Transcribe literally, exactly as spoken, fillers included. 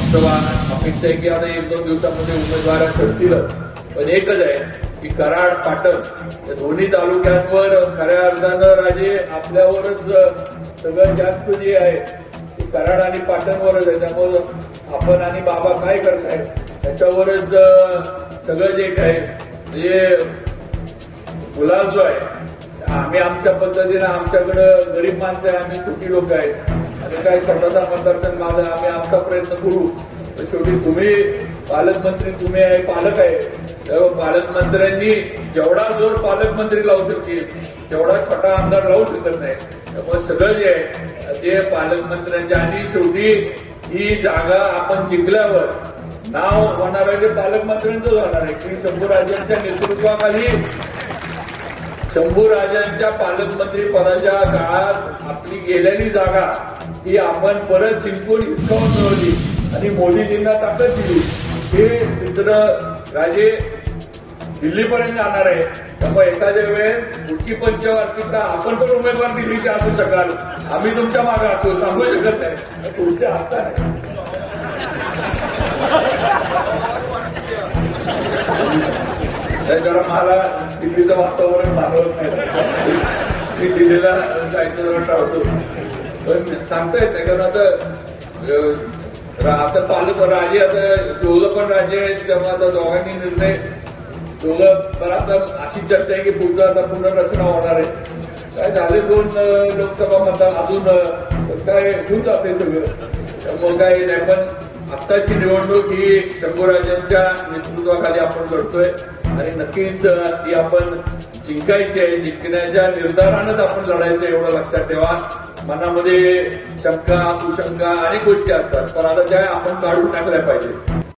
लोकसभा अपेक्षा आहे की आता एक दोन दिवसामध्ये उमेदवार ठरतील, पण एकच आहे की कराड पाटण या दोन्ही तालुक्यांवर खऱ्या अर्थानं राजे आपल्यावरच सगळं जास्त जे आहे ते कराड आणि पाटणवरच आहे. त्यामुळं आपण आणि बाबा काय करताय त्याच्यावरच सगळं जे काय म्हणजे गुलाल जो आहे. आम्ही आमच्या पद्धतीनं आमच्याकडं गरीब माणसं आहे, आम्ही छोटी लोक आहेत आणि काय स्वतःचा मतदारसंघ माझा, आम्ही आमचा प्रयत्न करू. तर शेवटी तुम्ही पालकमंत्री, तुम्ही आहे पालक आहे, तेव्हा पालकमंत्र्यांनी जेवढा जोर पालकमंत्री लावू शकतील तेवढा छोटा आमदार लावू शकत नाही. त्यामुळे सगळं जे आहे ते पालकमंत्र्यांच्या आणि शेवटी ही जागा आपण जिंकल्यावर नाव होणार आहे ते पालकमंत्र्यांचंच होणार आहे की शंभूराजांच्या नेतृत्वाखाली शंभूराजांच्या पालकमंत्री पदाच्या काळात आपली गेलेली जागा ही आपण परत जिंकून हिसकावून मिळवली आणि मोदीजींना ताकद दिली. हे चित्र राजे दिल्लीपर्यंत जाणार आहे. त्यामुळे एखाद्या वेळेस पुढची पंचवार्षिकला आपण पण उमेदवार दिल्लीचे असू शकाल, आम्ही तुमच्या मागे असू सांगू शकत नाही, पुढच्या हातात आहे. जरा मला दिल्लीचं वातावरण मानवत नाही, मी दिल्लीला जायचं जरा टाळतो. पण सांगता येत नाही कारण आता आता पालक राजे आता दोघं पण राजे आहेत, तेव्हा आता दोघांनी निर्णय दोघं पण आता अशी चर्चा आहे की पुढचं आता पुनर्रचना होणार आहे. काय झाले दोन लोकसभा मतदान अजून काय होऊन जाते सगळं. त्यामुळे काय नाही, पण आत्ताची निवडणूक ही शंभूराजांच्या नेतृत्वाखाली आपण लढतोय आणि नक्कीच ती आपण जिंकायची आहे. जिंकण्याच्या निर्धारानंच आपण लढायचं एवढं लक्षात ठेवा. मनामध्ये शंका कुशंका अनेक गोष्टी असतात, पण आता त्या आपण काढून टाकल्या पाहिजे.